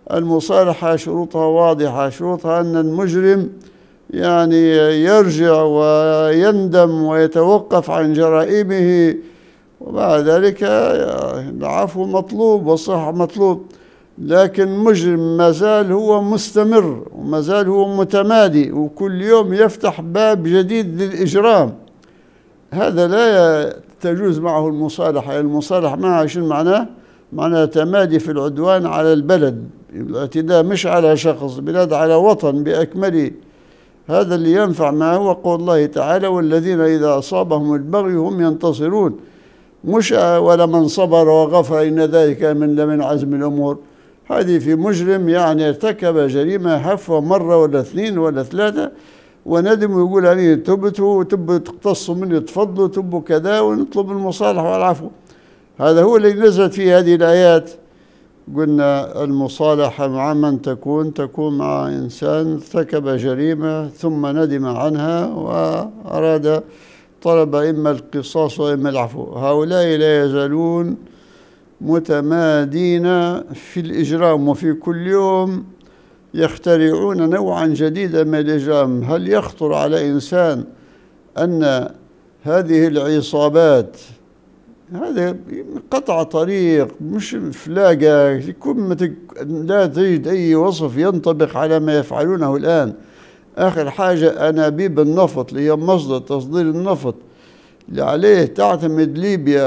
المصالحة شروطها واضحة، شروطها أن المجرم يعني يرجع ويندم ويتوقف عن جرائمه، وبعد ذلك العفو مطلوب والصحة مطلوب. لكن مجرم ما زال هو مستمر وما زال هو متمادي وكل يوم يفتح باب جديد للإجرام، هذا لا تجوز معه المصالحة. المصالحة معه شنو معناه؟ معناه تمادي في العدوان على البلد، الاعتداء مش على شخص، بلاد على وطن بأكمله. هذا اللي ينفع معه هو قول الله تعالى: والذين إذا أصابهم البغي هم ينتصرون، مش ولمن صبر وغفر إن ذلك من عزم الأمور. هذه في مجرم يعني ارتكب جريمة هفوة مرة ولا اثنين ولا ثلاثة وندم ويقول أنا تبت وتبوا تقتصوا مني تفضلوا تبوا كذا ونطلب المصالحة والعفو. هذا هو اللي نزلت فيه هذه الآيات. قلنا المصالحة مع من تكون مع إنسان ارتكب جريمة ثم ندم عنها وأراد طلب إما القصاص وإما العفو. هؤلاء لا يزالون متمادين في الإجرام، وفي كل يوم يخترعون نوعا جديدا من الإجرام. هل يخطر على إنسان أن هذه العصابات، هذا قطع طريق مش فلاقة، لا تجد أي وصف ينطبق على ما يفعلونه الآن. آخر حاجة أنابيب النفط اللي هي مصدر تصدير النفط اللي عليه تعتمد ليبيا،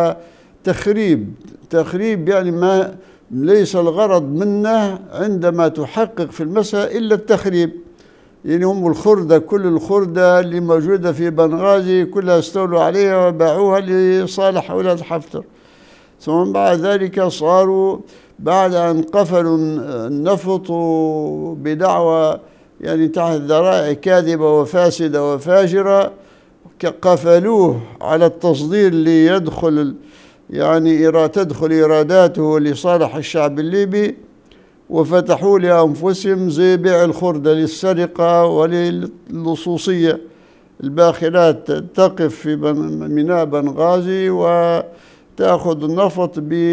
وتخريب يعني ما ليس الغرض منه عندما تحقق في المسألة إلا التخريب. يعني هم الخردة، كل الخردة اللي موجودة في بنغازي كلها استولوا عليها وباعوها لصالح أولاد حفتر. ثم بعد ذلك صاروا بعد أن قفلوا النفط بدعوى يعني تحت ذرائع كاذبة وفاسدة وفاجرة، قفلوه على التصدير اللي يدخل يعني تدخل إيراداته لصالح الشعب الليبي، وفتحوا لأنفسهم زي بيع الخردة للسرقة وللصوصية. الباخرات تقف في ميناء بنغازي وتأخذ النفط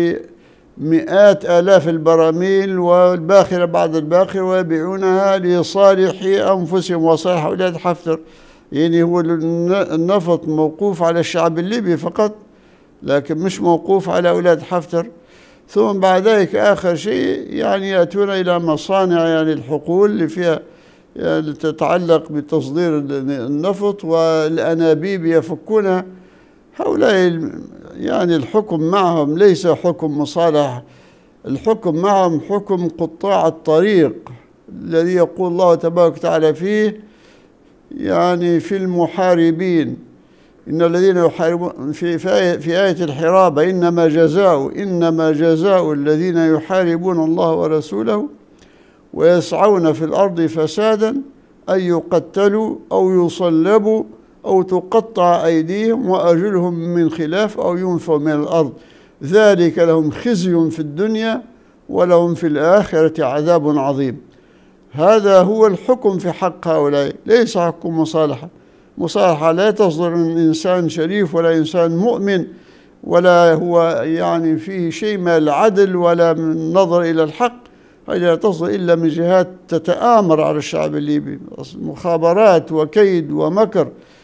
بمئات آلاف البراميل والباخرة بعد الباخرة ويبيعونها لصالح أنفسهم وصالح أولاد حفتر. يعني هو النفط موقوف على الشعب الليبي فقط، لكن مش موقوف على أولاد حفتر. ثم بعد ذلك آخر شيء يعني يأتون إلى مصانع يعني الحقول اللي فيها يعني تتعلق بتصدير النفط والأنابيب يفكونها. هؤلاء يعني الحكم معهم ليس حكم مصالح، الحكم معهم حكم قطاع الطريق الذي يقول الله تبارك وتعالى فيه يعني في المحاربين: إن الذين يحاربون في آية الحرابة إنما جزاء الذين يحاربون الله ورسوله ويسعون في الأرض فسادا أن يقتلوا أو يصلبوا أو تقطع أيديهم وأرجلهم من خلاف أو ينفوا من الأرض، ذلك لهم خزي في الدنيا ولهم في الآخرة عذاب عظيم. هذا هو الحكم في حق هؤلاء، ليس حكم مصالحة. مصالحة لا تصدر من إنسان شريف ولا إنسان مؤمن ولا هو يعني فيه شيء من العدل ولا من النظر إلى الحق. هذه لا تصدر إلا من جهات تتآمر على الشعب الليبي، مخابرات وكيد ومكر.